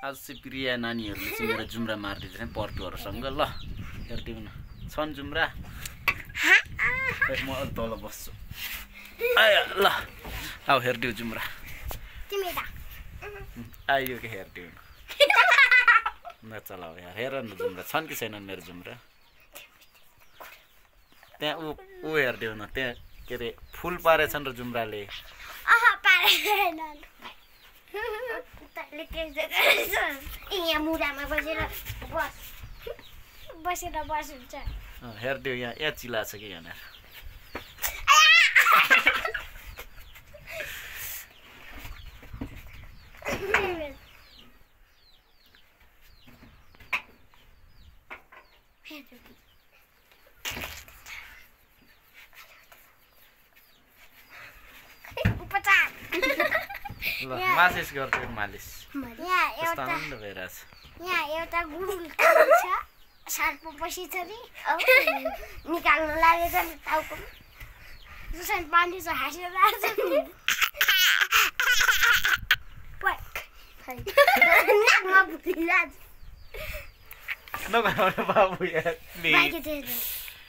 आज चाहिँ प्रिया नानीहरूले चाहिँ मेरो जुम्रा मारिदिन्छ नि पर्टुहरूसँग ल हेरिदिउँ न छन् जुम्रा म तल बस्छु आयो ल आऊ हेरिदिउँ जुम्रा आयो कि हेरिदिउँ न चलाऊ यार हेर न जुम्रा छन् कि छैनन् मेरो जुम्रा त्यहाँ ऊ हेरिदिउँ न त्यहाँ के अरे फुल पारेछन् र जुम्राले यहाँ मुरामा बसेर बस्नुहुन्छ हेरिदिउँ यहाँ चिला छ कि यहाँनिर मालिस गर्छु मालिस आनन्द भइरहेछ यहाँ एउटा गुरुङ छ सर्प बसिछरी निकाल्न लागेछ नि टाउको जसरी पानी छ हाँसेर आएको नगर्नु बाबु यार